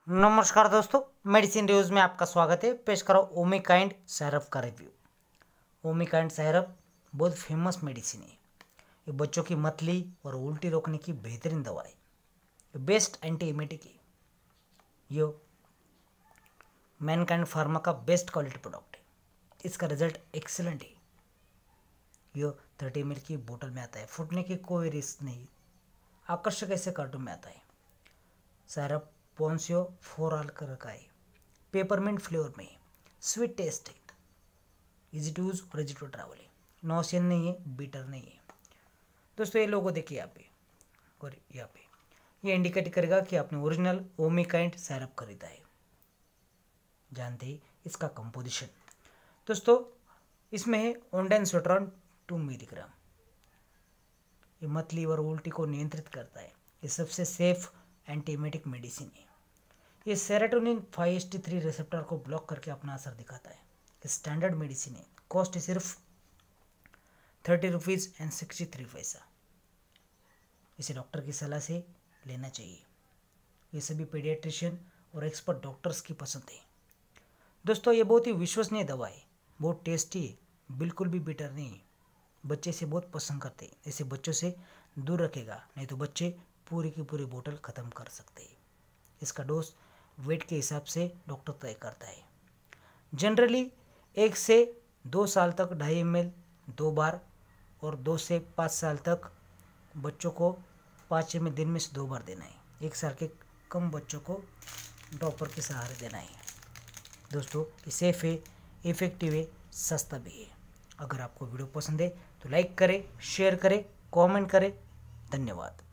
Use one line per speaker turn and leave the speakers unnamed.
नमस्कार दोस्तों, medicine reviews में आपका स्वागत है। पेश करो ओमिकाइंड सिरप का रिव्यू। ओमिकाइंड सिरप बहुत फेमस मेडिसिन है। ये बच्चों की मतली और उल्टी रोकने की बेहतरीन दवा है। ये बेस्ट एंटी एमेटिक है। ये मैनकाइंड फार्मा का बेस्ट क्वालिटी प्रोडक्ट है। इसका रिजल्ट एक्सीलेंट है। ये 30 ml की बोतल में आता है। फूटने की कोई रिस्क नहीं। आकर्षक ऐसे कार्टून में आता है। सिरप पोंसियो 4 ऑल का रखा है। पेपरमिंट फ्लेवर में है। स्वीट टेस्ट है। इजी टू यूज और इजी टू ट्रैवल है। नॉसियन नहीं है, बीटर नहीं है। दोस्तों ये लोगो देखिए यहाँ पे और यहाँ पे, ये इंडिकेट करेगा कि आपने ओरिजिनल ओमिकाइंड सिरप खरीदा है। जानते ही इसका कंपोजिशन। दोस्तों इसमें है ओंडानसोट्रॉन 2 मिलीग्राम। ये मतली और उल्टी को नियंत्रित करता है। ये सबसे सेफ एंटीएमेटिक मेडिसिन है। ये सेरोटोनिन 5HT3 रिसेप्टर को ब्लॉक करके अपना असर दिखाता है। ये स्टैंडर्ड मेडिसिन है। कॉस्ट सिर्फ 30 रुपीज़ एंड 63 पैसा। इसे डॉक्टर की सलाह से लेना चाहिए। ये सभी पीडियाट्रिशियन और एक्सपर्ट डॉक्टर्स की पसंद है। दोस्तों ये बहुत ही विश्वसनीय दवा है। बहुत टेस्टी है, बिल्कुल भी बिटर नहीं है। बच्चे इसे बहुत पसंद करते हैं। इसे बच्चों से दूर रखेगा, नहीं तो बच्चे पूरी की पूरी बोतल ख़त्म कर सकते हैं। इसका डोज वेट के हिसाब से डॉक्टर तय करता है। जनरली 1 से 2 साल तक 2.5 ml 2 बार, और 2 से 5 साल तक बच्चों को 5 ml दिन में से 2 बार देना है। 1 साल के कम बच्चों को ड्रॉपर के सहारे देना है। दोस्तों ये सेफ है, इफेक्टिव है, सस्ता भी है। अगर आपको वीडियो पसंद है तो लाइक करें, शेयर करें, कमेंट करें। धन्यवाद।